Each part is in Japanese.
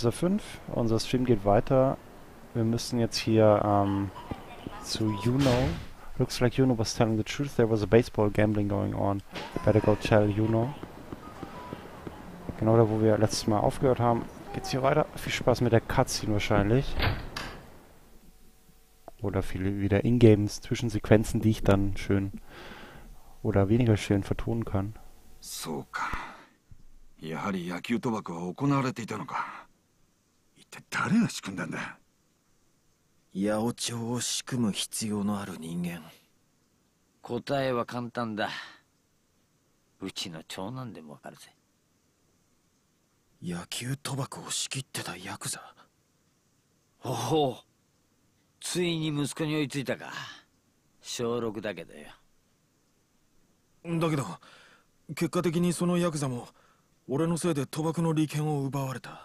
Officer 5. Unser Stream geht weiter. Wir müssen jetzt hier zu Yuno. Looks like Yuno was telling the truth. There was a baseball gambling going on. Better go tell Yuno. Genau da, wo wir letztes Mal aufgehört haben, geht's hier weiter. Viel Spaß mit der Cutscene wahrscheinlich. Oder viele wieder Ingames, Zwischensequenzen, die ich dann schön oder weniger schön vertonen kann. そうか。やはり野球賭博は行われていたのか。一体誰が仕組んだんだ。 八百長を仕組む必要のある人間。 答えは簡単だ。うちの長男でもわかるぜ。 野球賭博を仕切ってたヤクザ。 おお、ついに息子に追いついたか。小6だけどよ。 だけど結果的にそのヤクザも俺のせいで賭博の利権を奪われた。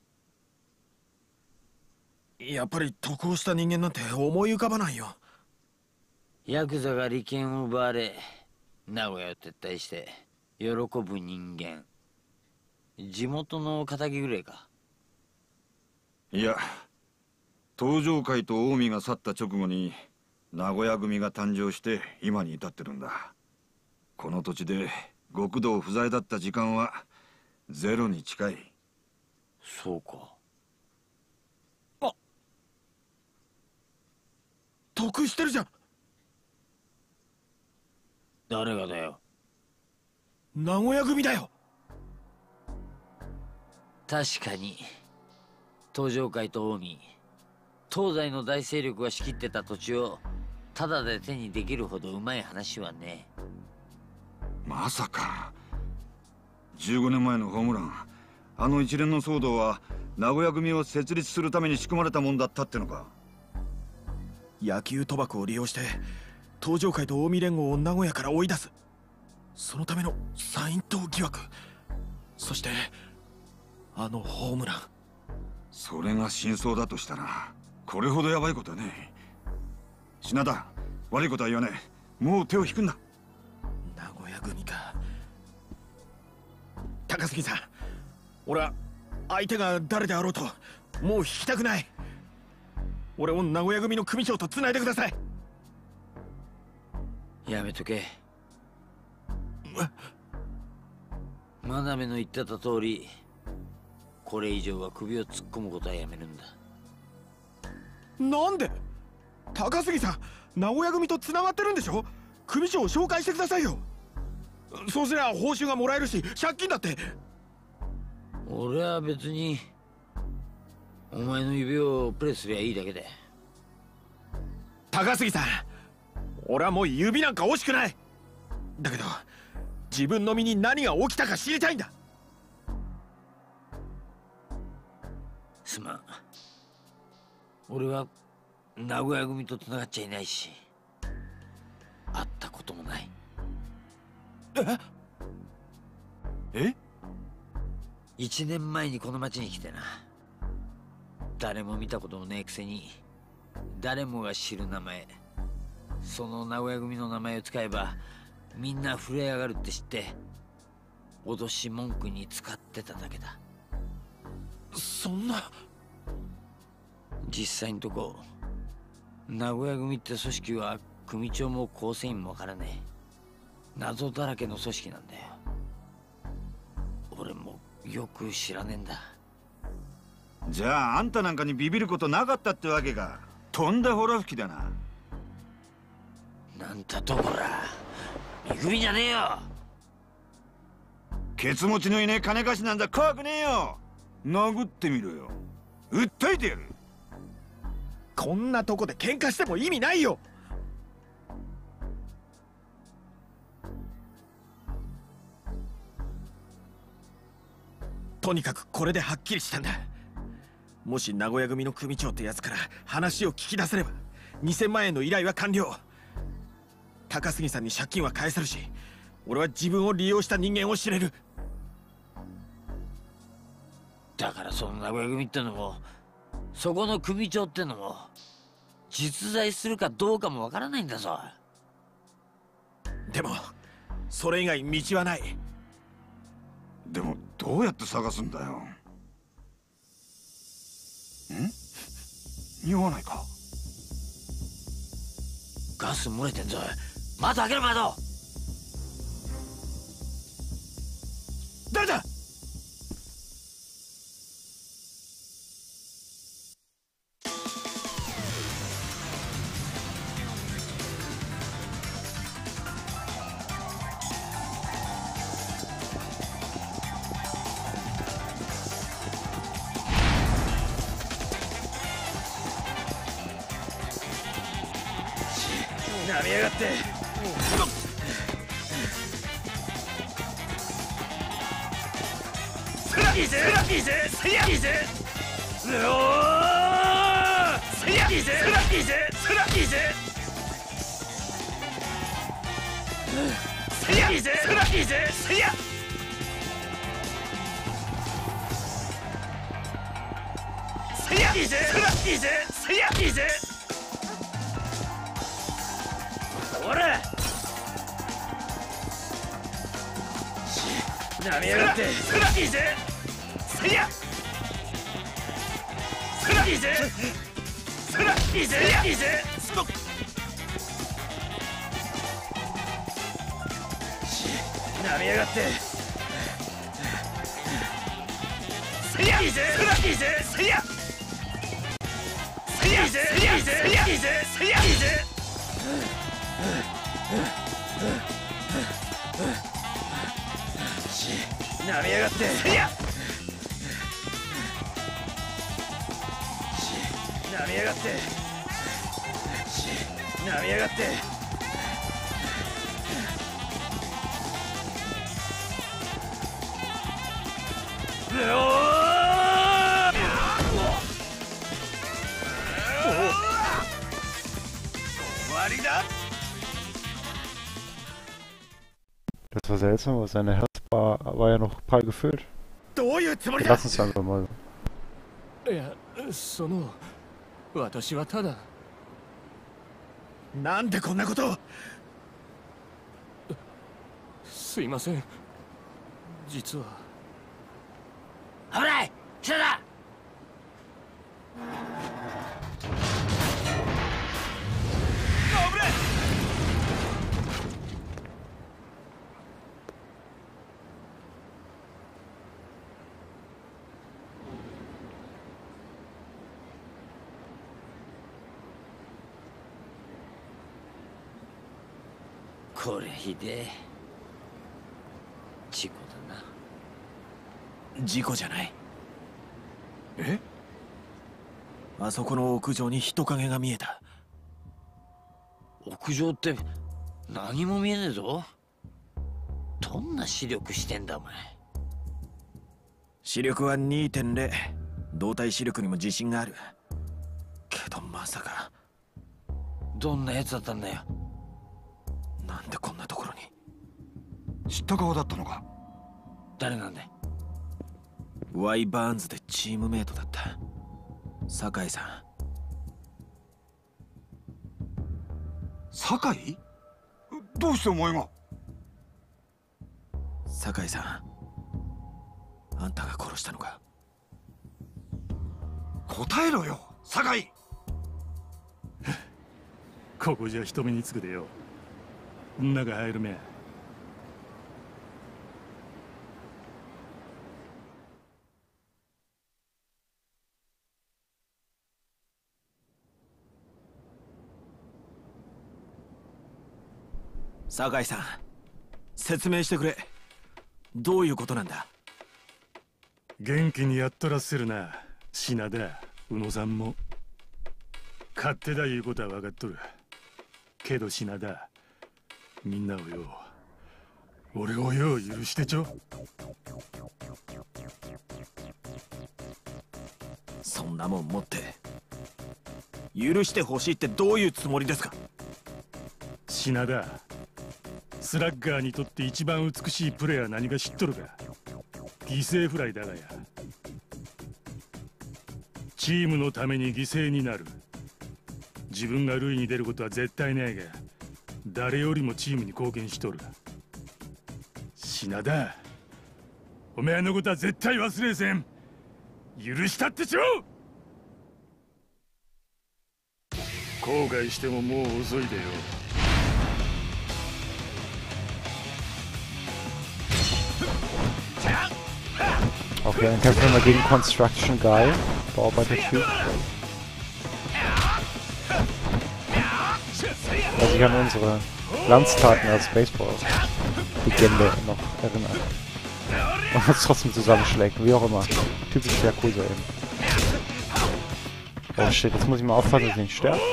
やっぱり得をした人間なんて思い浮かばないよ。 ヤクザが利権を奪われ名古屋を撤退して喜ぶ人間、地元の仇ぐらいか。 いや、東上会と近江が去った直後に名古屋組が誕生して今に至ってるんだ。この土地で極道不在だった時間はゼロに近い。 そうか。 あ、得してるじゃん。 誰がだよ。 名古屋組だよ。 確かに東上会と近江、東西の大勢力が仕切ってた土地をタダで手にできるほどうまい話はね。 まさか15年前のホームラン、あの一連の騒動は名古屋組を設立するために仕組まれたもんだったってのか。 野球賭博を利用して東上会と近江連合を名古屋から追い出す、そのためのサイン党疑惑、そしてあのホームラン。 それが真相だとしたらこれほどヤバいことはねえ。品田、悪いことは言わねえ。もう手を引くんだ。 名古屋組か。高杉さん、俺は相手が誰であろうともう引きたくない。俺を名古屋組の組長とつないでください。 やめとけ。真鍋の言ってた通り、これ以上は首を突っ込むことはやめるんだ。 なんで？高杉さん、名古屋組とつながってるんでしょ。組長を紹介してくださいよ。そうすりゃ報酬がもらえるし、借金だって。 俺は別にお前の指をプレスすりゃいいだけで。 高杉さん、俺はもう指なんか惜しくない。だけど自分の身に何が起きたか知りたいんだ。 すまん。俺は名古屋組とつながっちゃいないし、会ったこともない。 え 1年前にこの町に来てな。誰も見たこともねえくせに誰もが知る名前、その名古屋組の名前を使えばみんな震え上がるって知って脅し文句に使ってただけだ。 そんな。 実際のとこ名古屋組って組織は組長も構成員もわからねえ謎だらけの組織なんだよ。俺もよく知らねえんだ。 じゃああんたなんかにビビることなかったってわけか。とんだほら吹きだな。 なんたとこら見くびじゃねえよ。 ケツ持ちのいねえ金貸しなんざ怖くねえよ。殴ってみろよ。訴えてやる。 こんなとこで喧嘩しても意味ないよ。とにかくこれではっきりしたんだ。もし名古屋組の組長ってやつから話を聞き出せれば2000万円の依頼は完了。高杉さんに借金は返せるし、俺は自分を利用した人間を知れる。 だからその名古屋組ってのもそこの組長ってのも実在するかどうかもわからないんだぞ。 でもそれ以外道はない。 でもどうやって探すんだよ。 匂わないか？ ガス漏れてんぞ。窓開けろ、窓。 誰だ？なめやがって。いぜいぜせやいぜうおーせやいぜいぜせらいぜせやいぜせらいぜせやせやいぜせらいぜせやいぜおらなめやがってせらいぜせやせらいぜせらいぜいぜストップなめやがってせやいぜせらいぜせやせやいぜせやいぜせやいぜせやいぜなめやがってせやなめやがってなめやがってうおー終わりだ。 Das war seltsam, aber seine Herzbar war ja noch prall gefüllt. どういうつもり Wir だ。 lassen es einfach mal. いや、私はただ。 なんでこんなことを。 すいません。実は。 危ない。下だ。これひでえ。事故だな。 事故じゃない。え？あそこの屋上に人影が見えた。 屋上って何も見えねえぞ。どんな視力してんだお前。 視力は 2.0。動体視力にも自信がある。けどまさか。 どんなやつだったんだよ。 なんでこんなところに。 知った顔だったのか？ 誰なんだい？ ワイ・バーンズでチームメイトだった酒井さん。 酒井？どうしてお前が？ 酒井さん、あんたが殺したのか？ 答えろよ、酒井。 ここじゃ人目につくでよ。中入るめ。 酒井さん、説明してくれ。どういうことなんだ？ 元気にやっとらせるな、品田、宇野さんも。勝手だいうことは分かっとる。けど品田、みんなをよ、俺をよ許してちょ。 そんなもん持って許してほしいってどういうつもりですか？ 品田、スラッガーにとって一番美しいプレーは何か知っとるか？犠牲フライだがや。チームのために犠牲になる。自分が塁に出ることは絶対ないが、誰よりもチームに貢献しとる。品田、お前のことは絶対忘れせん。許したってちょ。 後悔してももう遅いでよ。 Okay, dann kämpfen wir mal gegen Construction Guy. Bauarbeiter-Typ. Der sich an unsere Glanztaten als Baseball-Legende noch erinnert. Und uns trotzdem zusammenschlägt, wie auch immer. Typisch Yakuza eben. Oh shit, jetzt muss ich mal aufpassen, dass ich nicht sterbe.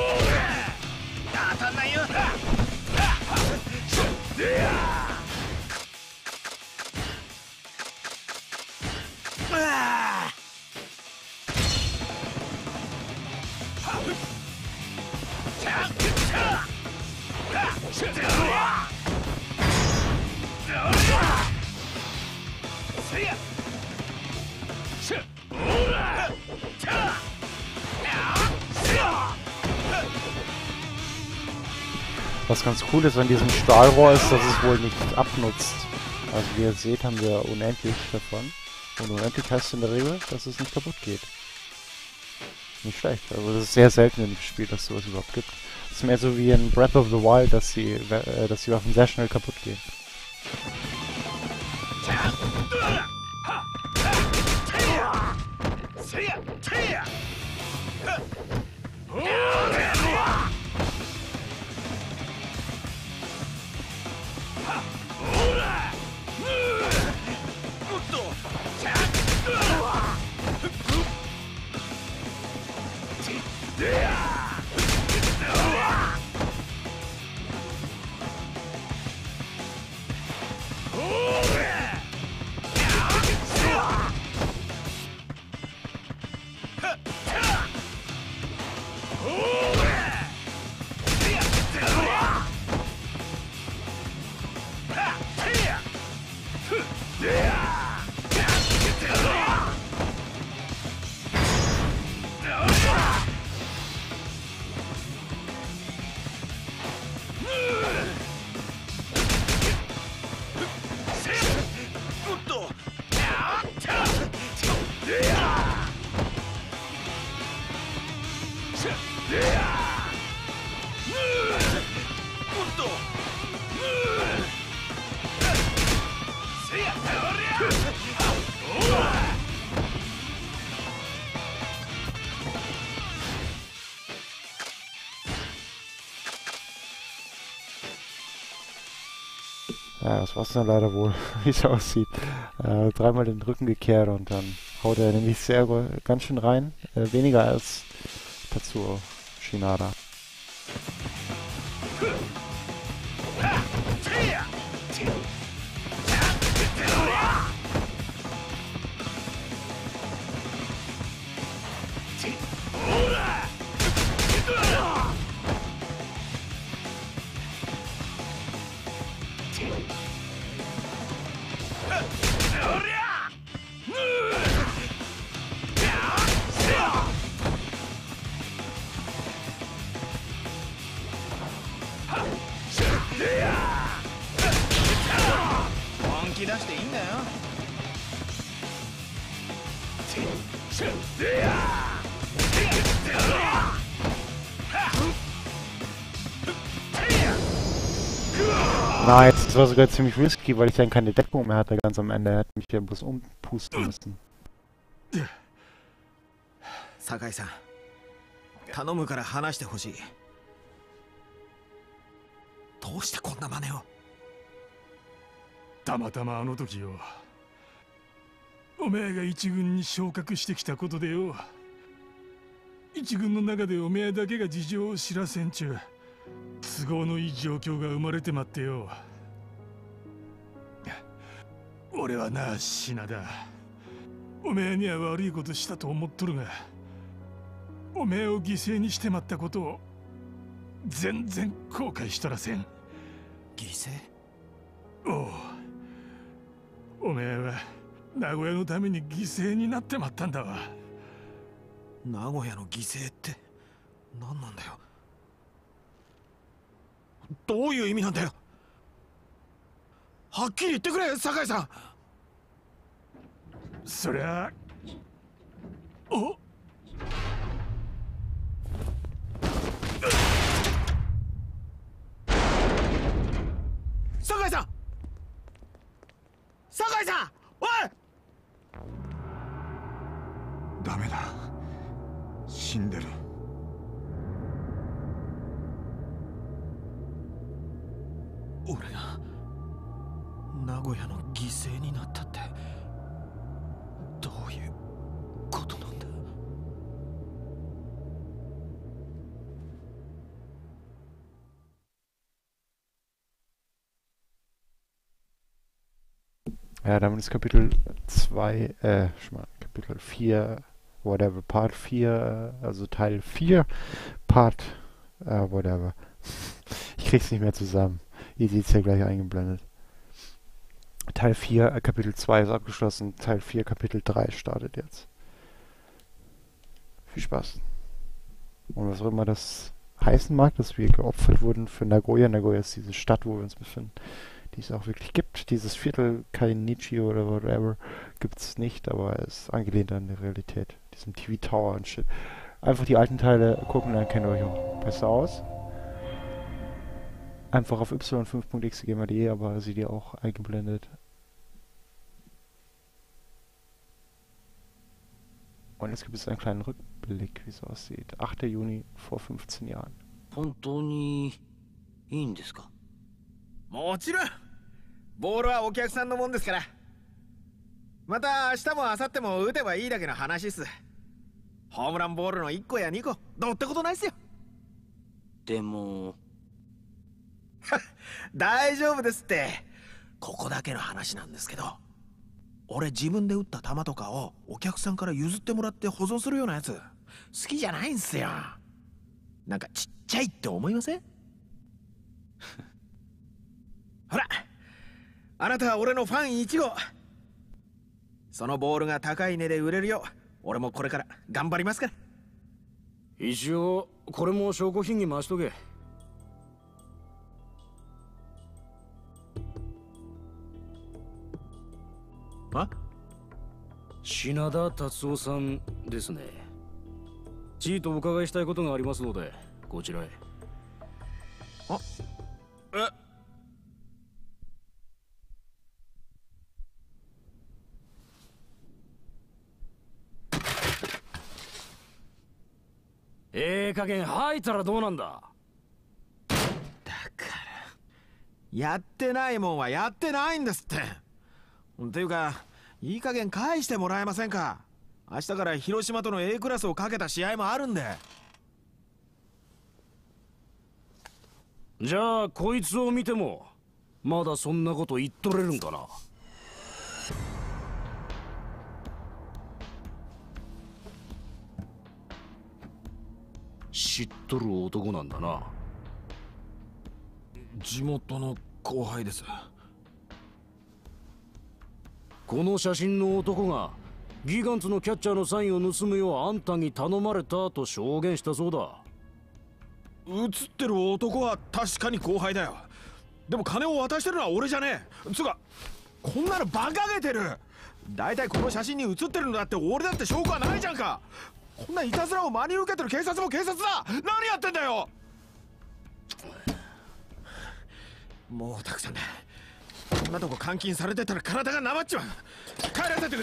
Was ganz cool ist an diesem Stahlrohr ist, dass es wohl nicht abnutzt. Also wie ihr seht, haben wir unendlich davon. Und unendlich heißt in der Regel, dass es nicht kaputt geht. Nicht schlecht. Also das ist sehr selten im Spiel, dass sowas überhaupt gibt. Das ist mehr so wie in Breath of the Wild, dass die Waffen sehr schnell kaputt gehen. Ja, das war's dann leider wohl, wie es aussieht. Dreimal den Rücken gekehrt und dann haut er nämlich ganz schön rein. Weniger als Tatsuo Shinada. Nice, das war sogar ziemlich risky, weil ich dann keine Deckung mehr hatte ganz am Ende. Er hätte mich ja bloß umpusten müssen. 酒井さん、頼むから話してほしい。どうしてこんな真似を。 たまたまあの時よ、おめえが一軍に昇格してきたことでよ、一軍の中でおめえだけが事情を知らせんちゅう都合のいい状況が生まれてまってよ。俺はな、品田、おめえには悪いことしたと思っとるが、おめえを犠牲にしてまったことを全然後悔しとらせん。 犠牲？ おう、おめえは名古屋のために犠牲になってまったんだわ。 名古屋の犠牲って何なんだよ。どういう意味なんだよ。はっきり言ってくれ、酒井さん。 そりゃおっダメだ。死んでる。 俺が名古屋の犠牲になったってどういうことなんだ。 Ja, damit ist Kapitel 2, Kapitel 4, whatever, Part 4, also Teil 4, Part, whatever. Ich krieg's nicht mehr zusammen. Ihr seht's ja gleich eingeblendet. Teil 4, Kapitel 2 ist abgeschlossen, Teil 4, Kapitel 3 startet jetzt. Viel Spaß. Und was auch immer das heißen mag, dass wir geopfert wurden für Nagoya. Nagoya ist diese Stadt, wo wir uns befinden, die es auch wirklich gibt. Dieses Viertel Kainichi oder whatever gibt es nicht, aber es ist angelehnt an die Realität. Diesen TV Tower und shit. Einfach die alten Teile gucken, dann kennt ihr euch auch besser aus. Einfach auf y5.xgame.de, aber seht ihr auch eingeblendet. Und jetzt gibt es einen kleinen Rückblick, wie es aussieht. 8. Juni vor 15 Jahren. 本当にいいんですか？ もちろんボールはお客さんのもんですから。また明日も明後日も打てばいいだけの話っす。ホームランボールの1個や2個どうってことないっすよ。 でも大丈夫ですって。ここだけの話なんですけど、俺自分で打った球とかをお客さんから譲ってもらって保存するようなやつ好きじゃないんすよ。なんかちっちゃいって思いません？ほら、あなたは俺のファン1号。そのボールが高い値で売れるよう俺もこれから頑張りますから。 一応これも証拠品に回しとけ。 あ？ 品田達夫さんですね。ちいとお伺いしたいことがありますのでこちらへ。 あ、 加減吐いたらどうなんだ。 だからやってないもんはやってないんですって。っていうかいい加減返してもらえませんか。明日から広島との A クラスをかけた試合もあるんで。 じゃあこいつを見てもまだそんなこと言っとれるんかな。知っとる男なんだな。 地元の後輩です。 この写真の男がギガンツのキャッチャーのサインを盗むようあんたに頼まれたと証言したそうだ。 写ってる男は確かに後輩だよ。でも金を渡してるのは俺じゃねえ。つうかこんなのバカげてる。だいたいこの写真に写ってるのだって俺だって証拠はないじゃんか。こんないたずらを真に受けてる警察も警察だ。何やってんだよ。もうたくさんだ。こんなとこ監禁されてたら体がなまっちまう。帰らせてくれ。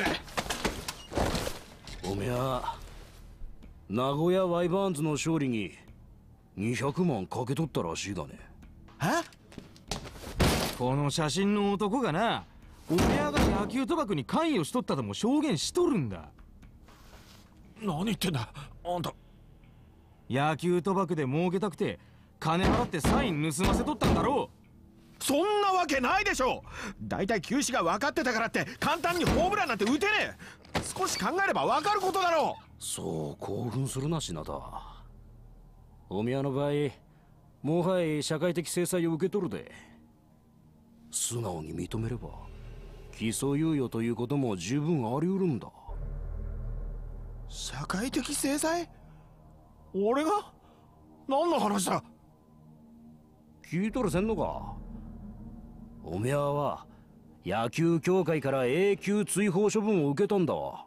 おめゃ名古屋ワイバーンズの勝利に200万かけとったらしいがね。 え？ この写真の男がな、おめやが野球賭博に関与しとったとも証言しとるんだ。 何言ってんだあんた。 野球賭博で儲けたくて金払ってサイン盗ませとったんだろう。 そんなわけないでしょ。だいたい球種が分かってたからって簡単にホームランなんて打てねえ。少し考えれば分かることだろう。 そう興奮するな品田。おみやの場合もはや社会的制裁を受け取るで。素直に認めれば起訴猶予ということも十分あり得るんだ。 社会的制裁？俺が？何の話だ。 聞いとるせんのか。おめやは野球協会から永久追放処分を受けたんだわ。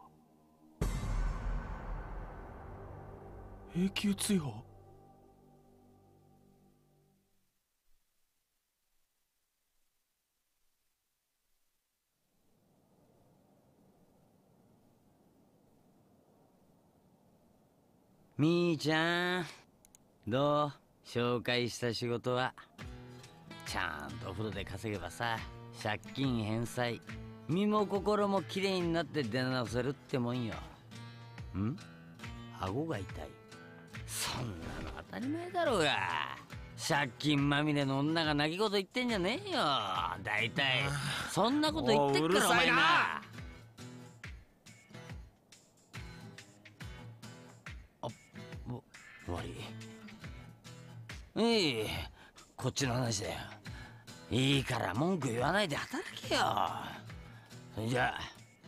永久追放？ みーちゃん、どう？紹介した仕事は。ちゃんとお風呂で稼げばさ、借金返済、身も心もきれいになって出直せるってもんよ。ん？顎が痛い。そんなの当たり前だろうが。借金まみれの女が泣き言言ってんじゃねえよ。大体そんなこと言ってっからお前な。あ、悪い。いい、こっちの話だよ。いいから文句言わないで働けよ。それじゃあ。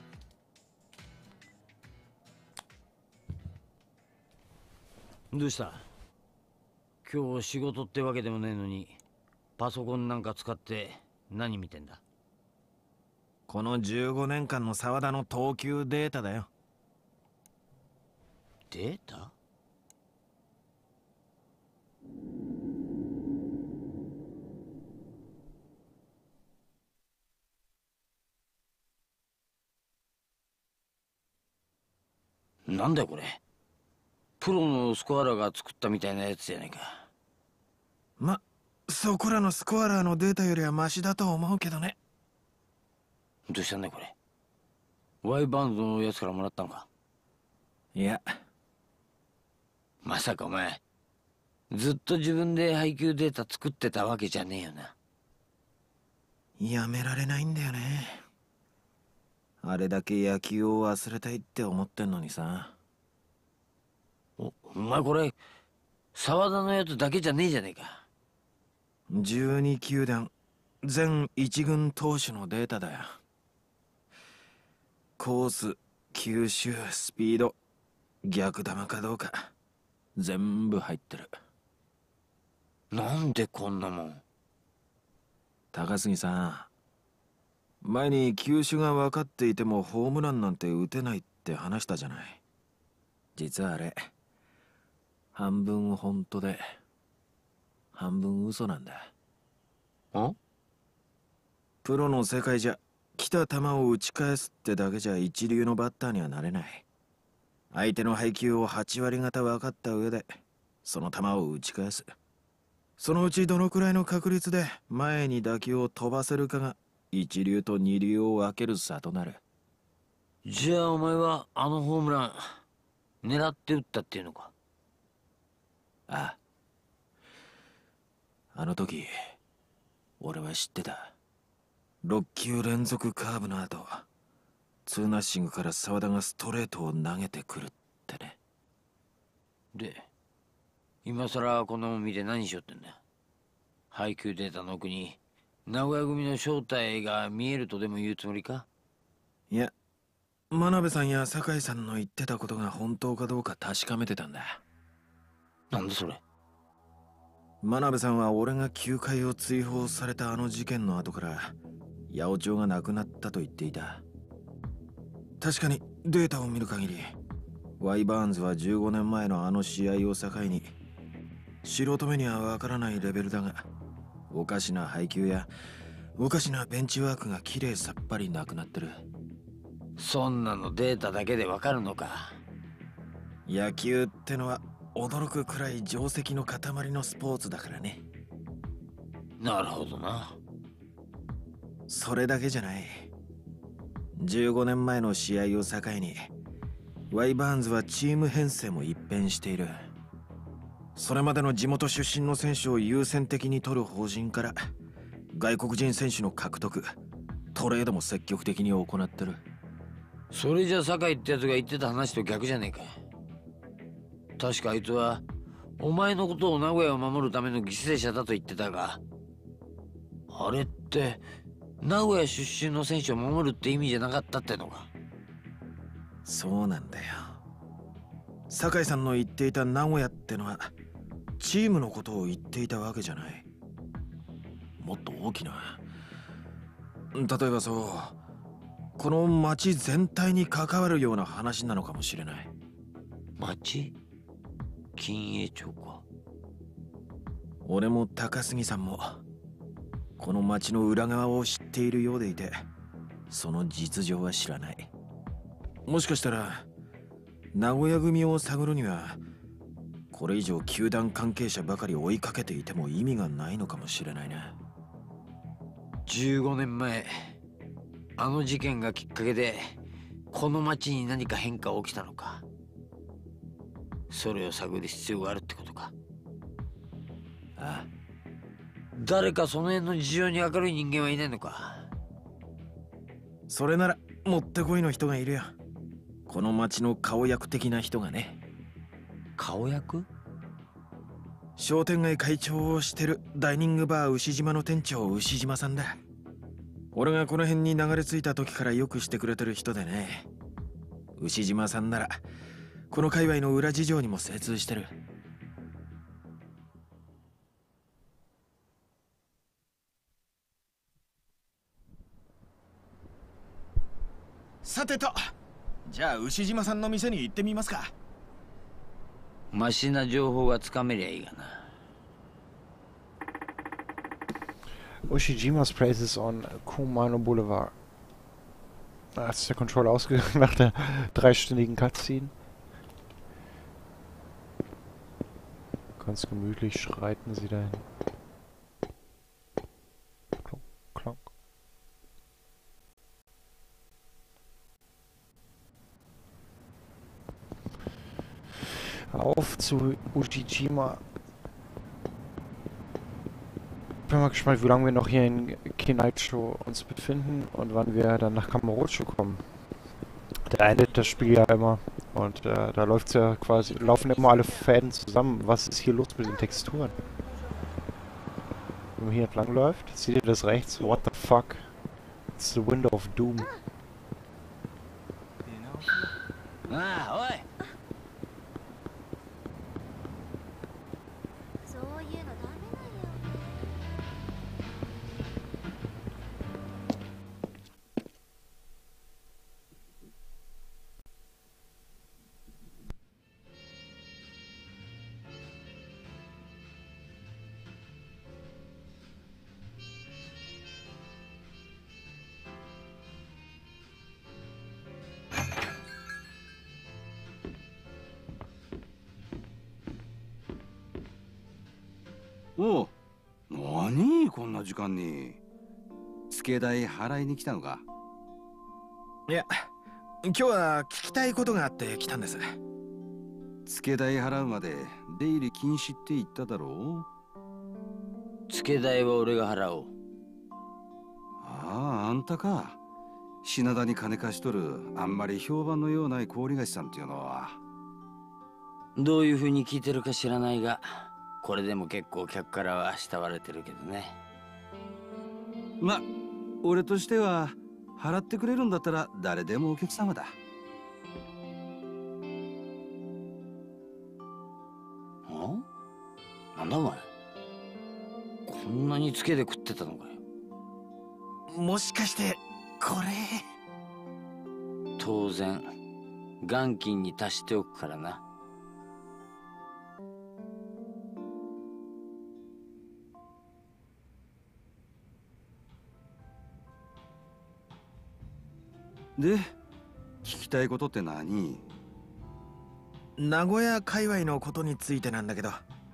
どうした？今日仕事ってわけでもねえのに、パソコンなんか使って何見てんだ？ この15年間の沢田の投球データだよ。 データ？なんだよこれ。プロのスコアラーが作ったみたいなやつじゃねえか。 そこらのスコアラーのデータよりはマシだと思うけどね。 どうしたんだよこれ。ワイバンドのやつからもらったのか？ いや。 まさかお前ずっと自分で配球データ作ってたわけじゃねえよな。 やめられないんだよね。あれだけ野球を忘れたいって思ってんのにさ。 お前これ沢田のやつだけじゃねえじゃねえか。 12球団全一軍投手のデータだよ。コース、球種、スピード、逆球かどうか全部入ってる。 なんでこんなもん。 高杉さん、前に球種が分かっていてもホームランなんて打てないって話したじゃない。実はあれ半分本当で半分嘘なんだ。プロの世界じゃ来た球を打ち返すってだけじゃ一流のバッターにはなれない。相手の配球を8割方分かった上でその球を打ち返す。そのうちどのくらいの確率で前に打球を飛ばせるかが一流と二流を分ける差となる。 じゃあお前はあのホームラン狙って打ったっていうのか？ ああ。あの時俺は知ってた。6球連続カーブの後2ナッシングから沢田がストレートを投げてくるってね。 で今さらこんなもん見て何しようってんだ。配球データの奥に名古屋組の正体が見えるとでも言うつもりか？ いや、真鍋さんや酒井さんの言ってたことが本当かどうか確かめてたんだ。 なんだそれ。 真鍋さんは俺が球界を追放されたあの事件の後から八百長が亡くなったと言っていた。確かにデータを見る限りワイ・バーンズは15年前のあの試合を境に素人目にはわからないレベルだがおかしな配球やおかしなベンチワークがきれいさっぱりなくなってる。 そんなのデータだけでわかるのか？ 野球ってのは驚くくらい定石の塊のスポーツだからね。 なるほどな。 それだけじゃない。15年前の試合を境にワイ・バーンズはチーム編成も一変している。それまでの地元出身の選手を優先的に取る方針から外国人選手の獲得トレードも積極的に行ってる。 それじゃ酒井ってやつが言ってた話と逆じゃねえか。確かあいつはお前のことを名古屋を守るための犠牲者だと言ってたが、あれって名古屋出身の選手を守るって意味じゃなかったってのか？ そうなんだよ。酒井さんの言っていた名古屋ってのはチームのことを言っていたわけじゃない。もっと大きな、例えばそうこの町全体に関わるような話なのかもしれない。 町？金栄町か。 俺も高杉さんもこの町の裏側を知っているようでいてその実情は知らない。もしかしたら名古屋組を探るにはこれ以上球団関係者ばかり追いかけていても意味がないのかもしれないな。 15年前、あの事件がきっかけでこの町に何か変化が起きたのか。それを探る必要があるってことか。ああ、誰かその辺の事情に明るい人間はいないのか。 それならもってこいの人がいるよ。この町の顔役的な人がね。 顔役？ 商店街会長をしてるダイニングバー牛島の店長牛島さんだ。俺がこの辺に流れ着いた時からよくしてくれてる人でね。牛島さんならこの界隈の裏事情にも精通してる。さてと、じゃあ牛島さんの店に行ってみますか。 マシな情報がつかめりゃいいがな。 Ushijima's place is on Kumano Boulevard. Da ist der Controller ausgegangen nach der 3-stündigen Cutscene. Ganz gemütlich schreiten sie dahin. Klonk, klonk. Auf zu Ushijima. Ich bin mal gespannt, wie lange wir noch hier in Kinaicho uns befinden und wann wir dann nach Kamurocho kommen. Da endet das Spiel ja immer und da läuft's ja quasi, laufen immer alle Fäden zusammen. Was ist hier los mit den Texturen? Wenn man hier entlang läuft, seht ihr das rechts? What the fuck? It's the window of doom. Ah, oi! おう、何こんな時間に。付け代払いに来たのか。 いや、今日は聞きたいことがあって来たんです。 付け代払うまで出入り禁止って言っただろ付け代は俺が払おう。 ああ、あんたか。品田に金貸しとるあんまり評判のようない氷菓子さんっていうのは。 どういう風に聞いてるか知らないが、これでも結構客からは慕われてるけどね。 ま、俺としては払ってくれるんだったら誰でもお客様だ。 なんだお前、こんなにつけで食ってたのかよ。 もしかしてこれ。 当然元金に足しておくからな。 で、聞きたいことって何？ 名古屋界隈のことについてなんだけど。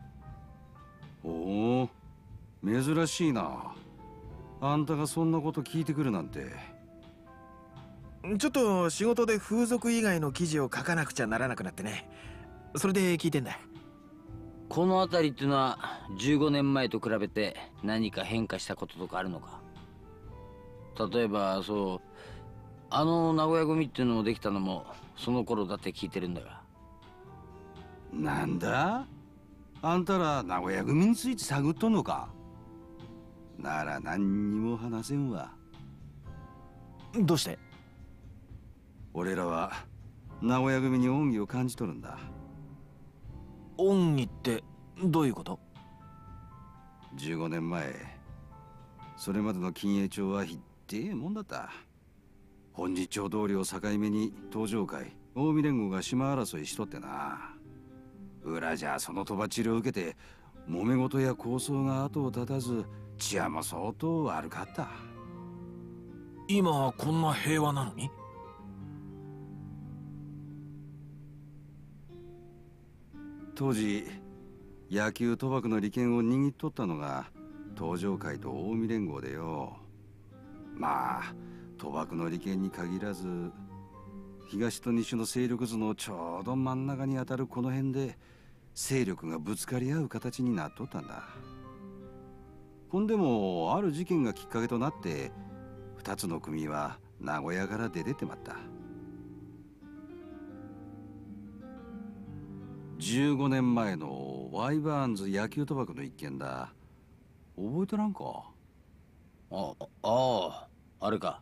おお、珍しいな。あんたがそんなこと聞いてくるなんて。 ちょっと仕事で風俗以外の記事を書かなくちゃならなくなってね。それで聞いてんだ。 この辺りっていうのは15年前と比べて何か変化したこととかあるのか。例えばあの名古屋組っていうのをできたのもその頃だって聞いてるんだが。 なんだ？あんたら名古屋組について探っとんのか？なら何にも話せんわ。 どうして？ 俺らは名古屋組に恩義を感じとるんだ。 恩義ってどういうこと？ 15 年前、それまでの金栄町はひってえもんだった。本日町通りを境目に東上会近江連合が島争いしとってな。裏じゃそのとばっちりを受けて揉め事や抗争が後を絶たず、治安も相当悪かった。 今こんな平和なのに？ 当時野球賭博の利権を握っとったのが東上会と近江連合でよ。まあ賭博の利権に限らず東と西の勢力図のちょうど真ん中に当たるこの辺で勢力がぶつかり合う形になっとったんだ。ほんでもある事件がきっかけとなって2つの組は名古屋から出てってまった。15年前のワイバーンズ野球賭博の一件だ。覚えてらんか？ あれか。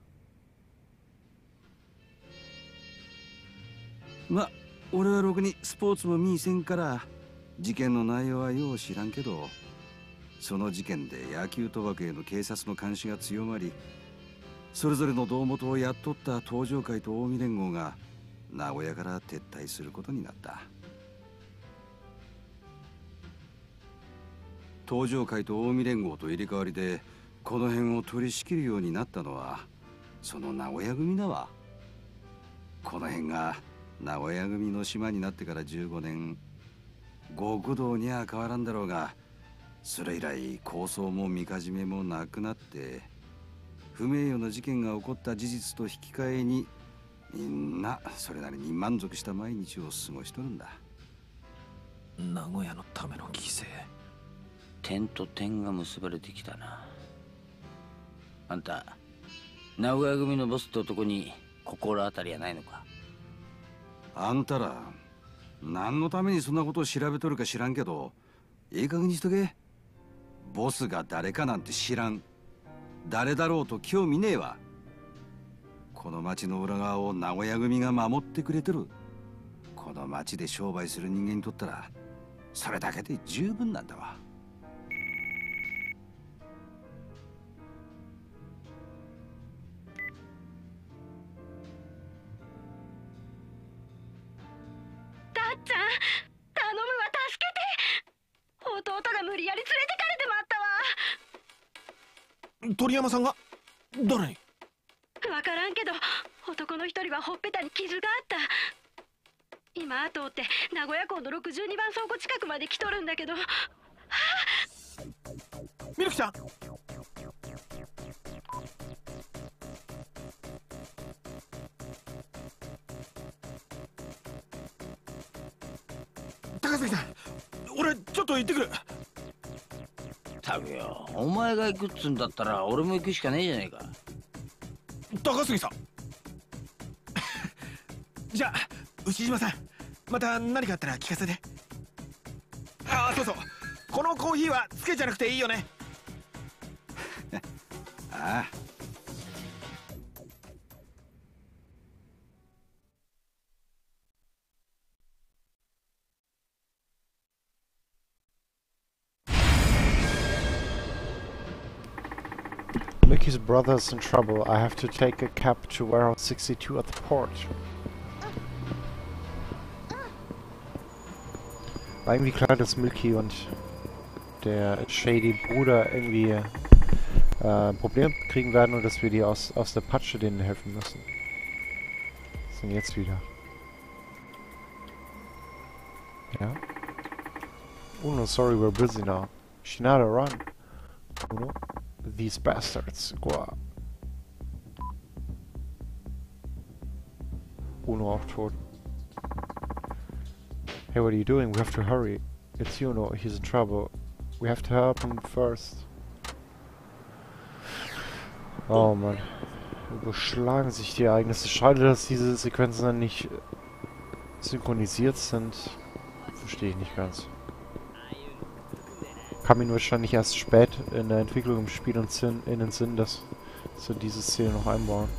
ま、俺はろくにスポーツも見いせんから事件の内容はよう知らんけど、その事件で野球賭博への警察の監視が強まり、それぞれの胴元をやっとった東上会と近江連合が名古屋から撤退することになった。東上会と近江連合と入れ替わりでこの辺を取り仕切るようになったのはその名古屋組だわ。この辺が名古屋組の島になってから15年、極道には変わらんだろうが、それ以来抗争もみかじめもなくなって不名誉な事件が起こった事実と引き換えにみんなそれなりに満足した毎日を過ごしとるんだ。 名古屋のための犠牲。 点と点が結ばれてきたな。あんた名古屋組のボスって男に心当たりはないのか？ あんたら何のためにそんなことを調べとるか知らんけど、いい加減にしとけ。ボスが誰かなんて知らん。誰だろうと興味ねえわ。この町の裏側を名古屋組が守ってくれてる。この町で商売する人間にとったらそれだけで十分なんだわ。 ちゃん、頼むわ、助けて。弟が無理やり連れてかれてまったわ。 鳥山さんが誰に？ わからんけど男の一人はほっぺたに傷があった。今後を追って名古屋港の62番倉庫近くまで来とるんだけど。 みるきちゃん、高崎さん、俺ちょっと行ってくる。 たくよ、お前が行くっつんだったら俺も行くしかねえじゃねえか。 高杉さんじゃあ牛島さん、また何かあったら聞かせて。ああ、そうそう、このコーヒーはつけじゃなくていいよね。 ああ。 Mickey's brother's in trouble. I have to take a cab to warehouse 62 at the port. War irgendwie klar, dass Mickey und der shady Bruder irgendwie ein Problem kriegen werden und dass wir die aus der Patsche denen helfen müssen. Was denn jetzt wieder? Ja? Oh no, sorry, we're busy now. Shinada, run! Uno. These bastards. Wow. Uno auch tot. Hey, what are you doing? We have to hurry. It's Uno. He's in trouble. We have to help him first. Oh Mann. Überschlagen sich die Ereignisse. Schade, dass diese Sequenzen dann nicht synchronisiert sind. Verstehe ich nicht ganz. Kam ihnen wahrscheinlich erst spät in der Entwicklung im Spiel und in den Sinn, dass sie diese Szene noch einbauen.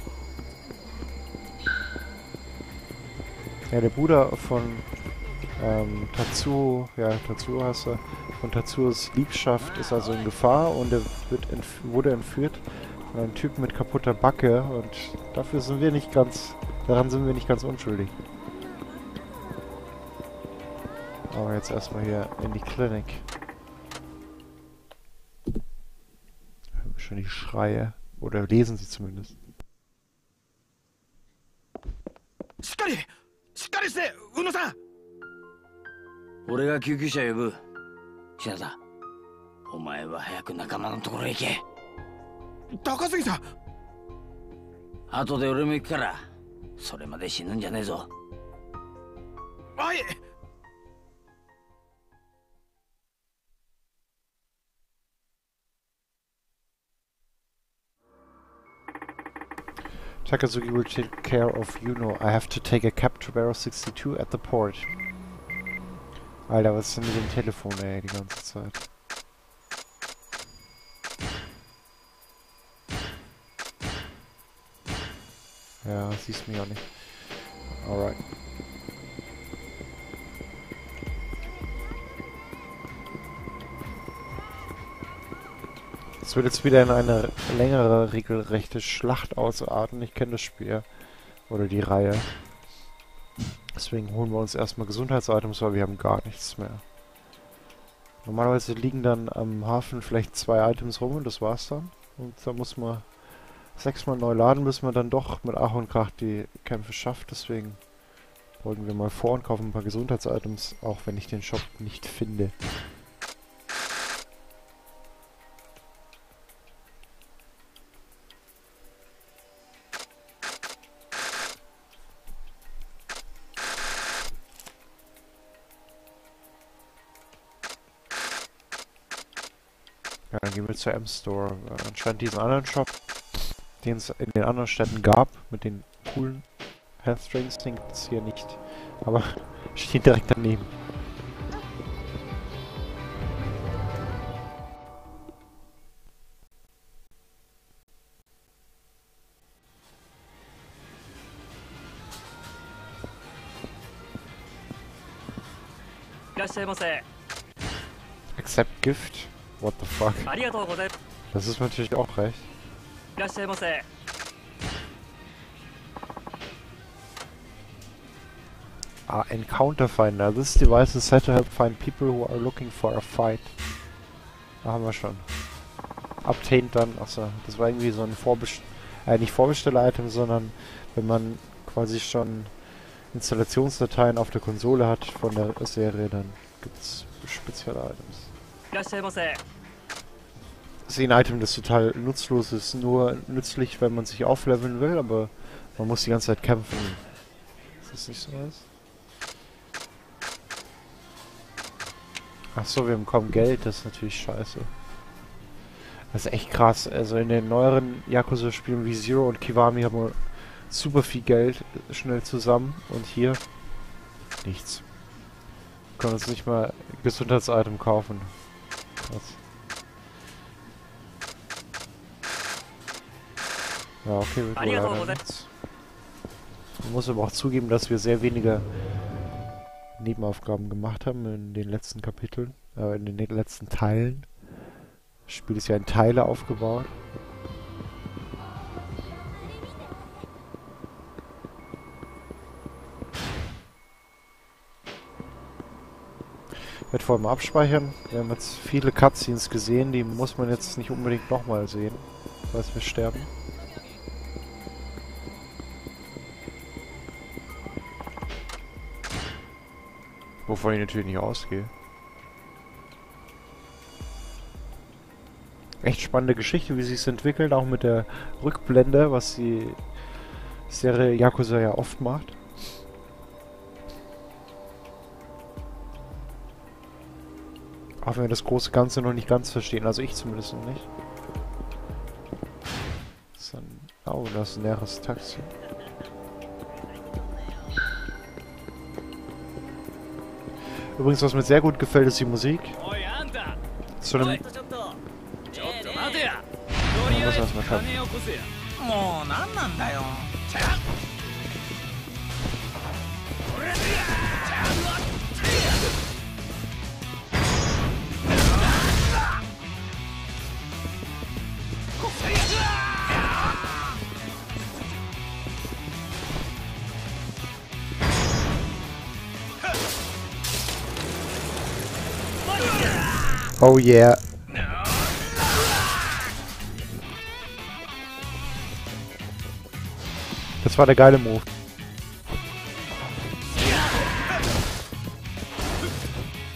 Ja, der Bruder von Tatsuo, ja, Tatsuo heißt er, von Tatsuos Liebschaft ist also in Gefahr und er wurde entführt von einem Typen mit kaputter Backe und dafür sind wir nicht ganz, daran sind wir nicht ganz unschuldig. Aber jetzt erstmal hier in die Klinik. Schon die Schreie. Oder lesen sie zumindest. しっかりして、宇野さん。 俺が救急車呼ぶ。品田、お前は早く仲間のところへ行け。 高杉さん。 後で俺も行くから、それまで死ぬんじゃねえぞ。 はい。 Takazuki will take care of Yuno. I have to take a cab to Barrow 62 at the port. Alter, was ist denn mit dem Telefon, ey, die ganze Zeit? Ja, siehst mich auch nicht. Alright. Es wird jetzt wieder in eine längere, regelrechte Schlacht ausarten. Ich kenne das Spiel. Oder die Reihe. Deswegen holen wir uns erstmal Gesundheitsitems, weil wir haben gar nichts mehr. Normalerweise liegen dann am Hafen vielleicht 2 Items rum und das war's dann. Und da muss man 6-mal neu laden, bis man dann doch mit Ach und Krach die Kämpfe schafft. Deswegen beugen wir mal vor und kaufen ein paar Gesundheitsitems, auch wenn ich den Shop nicht finde. Ja, dann gehen wir zur M-Store. Anscheinend diesen anderen Shop, den es in den anderen Städten gab, mit den coolen Health Drinks, den gibt es hier nicht. Aber steht direkt daneben. Accept Gift? What the fuck? Das ist natürlich auch recht. Ah, Encounter Finder. This device is set to help find people who are looking for a fight. Da haben wir schon. Obtained dann, achso, das war irgendwie so ein nicht Vorbesteller-Item, sondern wenn man quasi schon Installationsdateien auf der Konsole hat von der Serie, dann gibt es spezielle Items. Das ist ein Item, das total nutzlos ist, nur nützlich, wenn man sich aufleveln will, aber man muss die ganze Zeit kämpfen. Ist das nicht so was? Achso, wir haben kaum Geld, das ist natürlich scheiße. Das ist echt krass, also in den neueren Yakuza-Spielen wie Zero und Kiwami haben wir super viel Geld schnell zusammen und hier nichts. Wir können uns nicht mal Gesundheitsitem kaufen. Krass. Ja, okay, wird wohl leider nichts. Man muss aber auch zugeben, dass wir sehr wenige Nebenaufgaben gemacht haben in den letzten Kapiteln, in den letzten Teilen. Das Spiel ist ja in Teile aufgebaut. Ich werde vor allem abspeichern. Wir haben jetzt viele Cutscenes gesehen, die muss man jetzt nicht unbedingt nochmal sehen, falls wir sterben. Wovon ich natürlich nicht ausgehe. Echt spannende Geschichte, wie sie es entwickelt, auch mit der Rückblende, was die Serie Yakuza ja oft macht. Auch wenn wir das große Ganze noch nicht ganz verstehen, also ich zumindest noch nicht. Oh, das ist ein leeres Taxi. Übrigens, was mir sehr gut gefällt, ist die Musik. Zu einem... Was erstmal kann. Oh yeah. Das war der geile Move.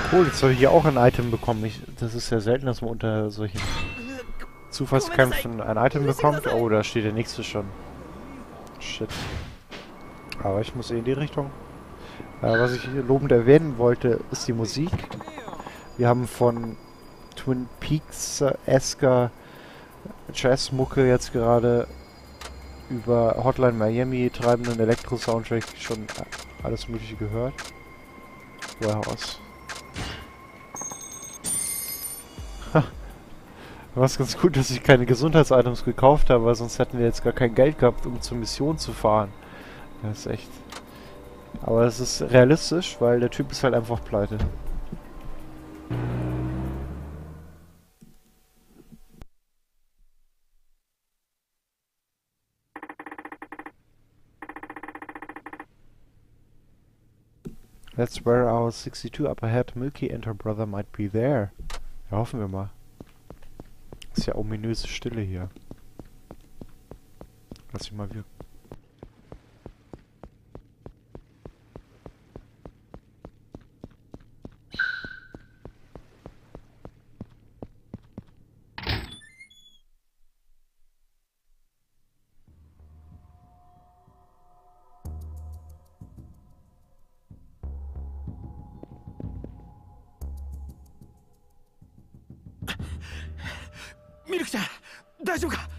Cool, jetzt soll ich hier auch ein Item bekommen. Das ist ja selten, dass man unter solchen Zufallskämpfen ein Item bekommt. Oh, da steht der nächste schon. Shit. Aber ich muss eh in die Richtung. Was ich hier lobend erwähnen wollte, ist die Musik. Wir haben von Twin Peaks-esker Jazzmucke jetzt gerade über Hotline Miami treibenden Elektro-Soundtrack schon alles Mögliche gehört. Warehouse. War es ganz gut, dass ich keine Gesundheitsitems gekauft habe, weil sonst hätten wir jetzt gar kein Geld gehabt, um zur Mission zu fahren. Das ist echt... Aber es ist realistisch, weil der Typ ist halt einfach pleite. That's where our 62 up ahead. Milky and her brother might be there. Ja, hoffen wir mal. Ist ja ominöse Stille hier. Lass ich mal wirken. ミルクちゃん、大丈夫か？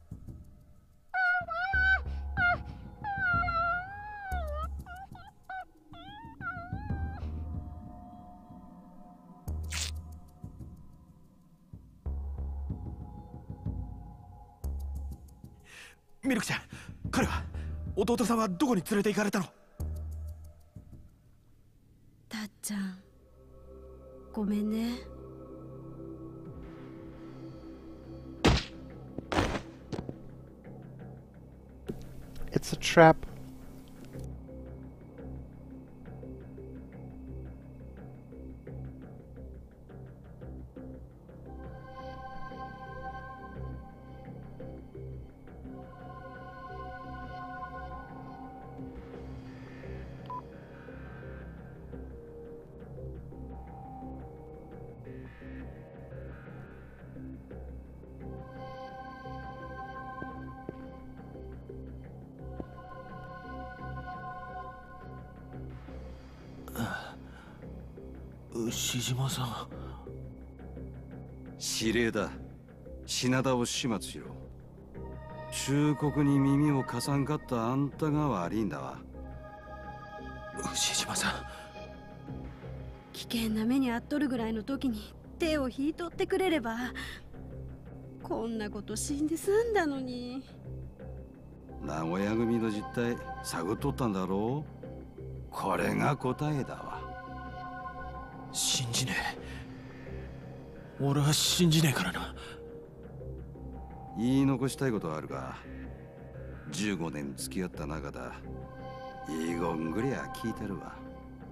ミルクちゃん、彼は弟さんはどこに連れて行かれたの？ たっちゃん、ごめんね。 It's a trap. 牛島さん、 指令だ。品田を始末しろ。忠告に耳を貸さんかったあんたが悪いんだわ。 牛島さん、 危険な目に遭っとるぐらいの時に手を引いとってくれれば、こんなこと死んで済んだのに。 名古屋組の実態探っとったんだろう。これが答えだわ。 信じねえ。俺は信じねえからな。 言い残したいことはあるが、15年付き合った中だ。いいごんぐりゃ聞いてるわ。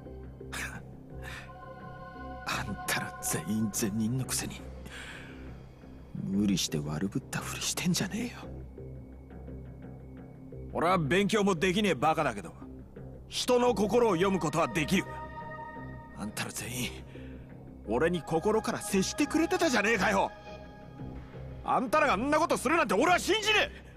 あんたら全員善人のくせに無理して悪ぶったふりしてんじゃねえよ。俺は勉強もできねえバカだけど、人の心を読むことはできる。あんたら全員俺に心から接してくれてたじゃねえかよ。あんたらがあんなことするなんて俺は信じねえ。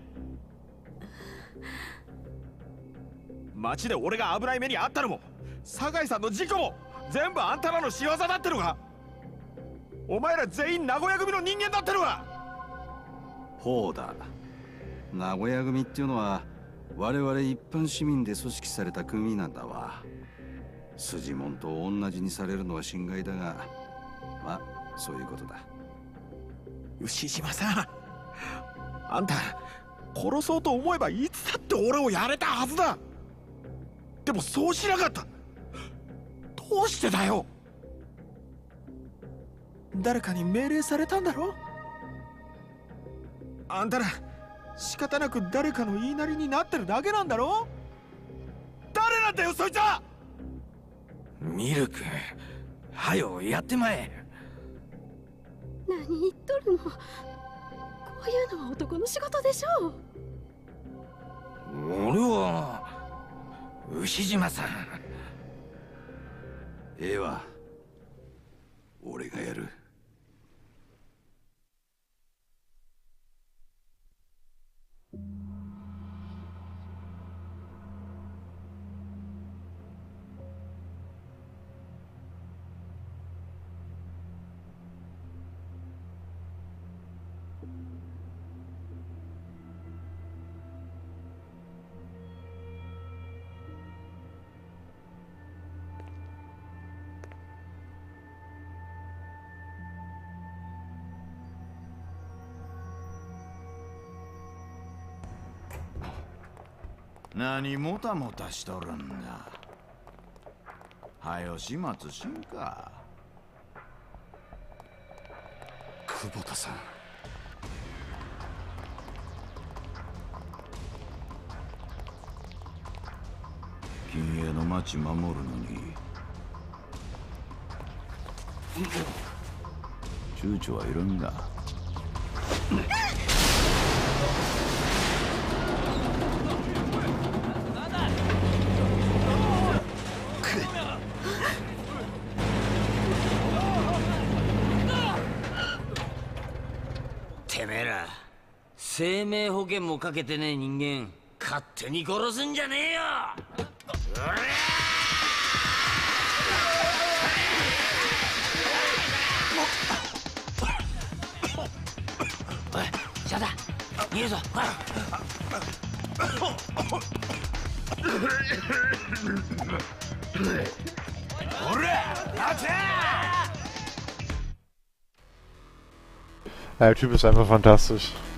街で俺が危ない目に遭ったのも酒井さんの事故も全部あんたらの仕業だってのか。お前ら全員名古屋組の人間だってのか。 ほうだ。名古屋組っていうのは我々一般市民で組織された組なんだわ。筋もんと同じにされるのは心外だが、まあそういうことだ。 牛島さん、あんた殺そうと思えばいつだって俺をやれたはずだ。でもそうしなかった。どうしてだよ。誰かに命令されたんだろ。あんたら仕方なく誰かの言いなりになってるだけなんだろ。誰なんだよそいつは。 ミルク、はよやってまえ。 何言っとるの。こういうのは男の仕事でしょう。 俺は牛島さん。 ええわ。 俺がやる。 何もたもたしとるんだ。はよ始末しんか。 久保田さん。 金営の町守るのに躊躇はいるんだ。 てめえら生命保険もかけてねえ人間勝手に殺すんじゃねえよ。おいシャダ逃げるぞ。 おら待て。 Der Typ ist einfach fantastisch.